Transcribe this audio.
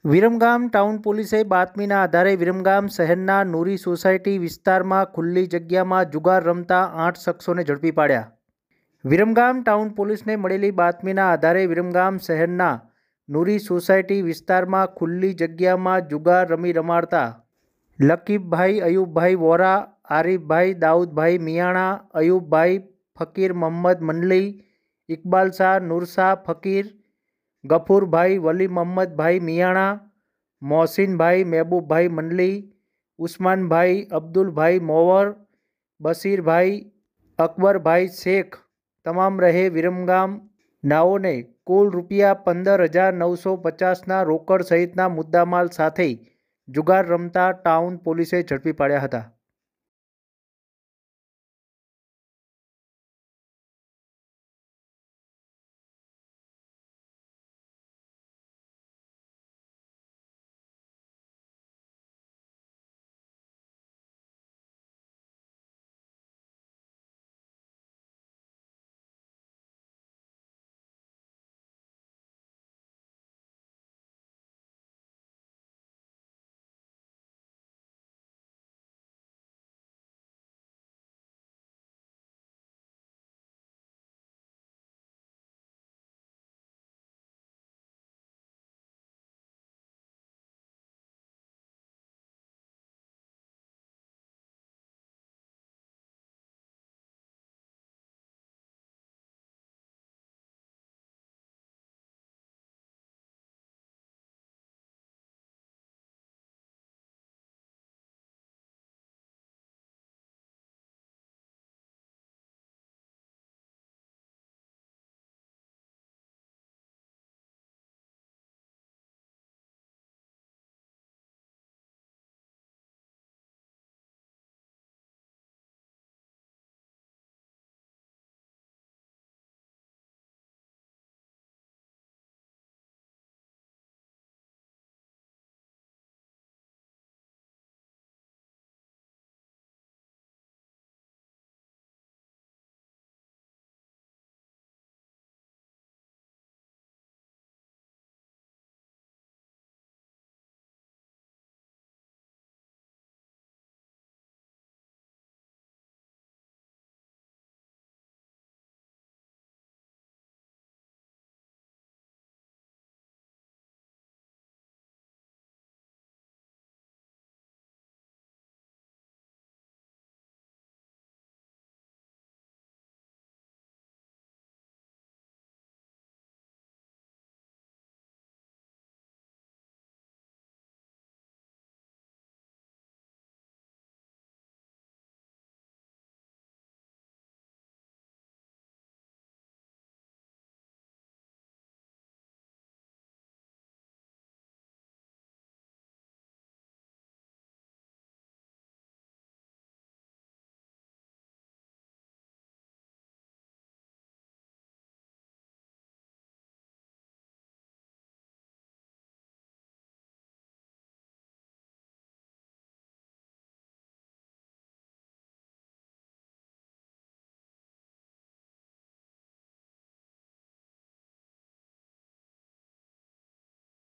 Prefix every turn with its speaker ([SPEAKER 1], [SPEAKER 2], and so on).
[SPEAKER 1] Viramgam town પોલીસે બાતમીના આધારે વિરમગામ શહેરના નૂરી સોસાયટી વિસ્તારમાં ખુલ્લી જગ્યામાં જુગાર રમતા 8 શખ્સોને ઝડપી પાડ્યા. વિરમગામ ટાઉન પોલીસને મળેલી બાતમીના આધારે વિરમગામ શહેરના નૂરી સોસાયટી વિસ્તારમાં ખુલ્લી જગ્યામાં જુગાર રમાડતા લકીબભાઈ અયુબભાઈ વોરા, આરીફભાઈ દાઉદભાઈ મિયાણા, અયુબભાઈ ફકીર મોહમ્મદ મંડલી, ઇકબાલ શાહ નૂરશાહ ફકીર, ગફુરભાઈ વલી મોહમ્મદભાઈ મિયાણા, મોહસિનભાઈ મહેબૂબભાઈ મંડલી, ઉસ્માનભાઈ અબ્દુલભાઈ મોવર, બશીરભાઈ અકબરભાઈ શેખ તમામ રહે વિરમગામ નાઓને કુલ ₹15,950ના રોકડ સહિતના મુદ્દામાલ સાથે જુગાર રમતા ટાઉન પોલીસે ઝડપી પાડ્યા હતા.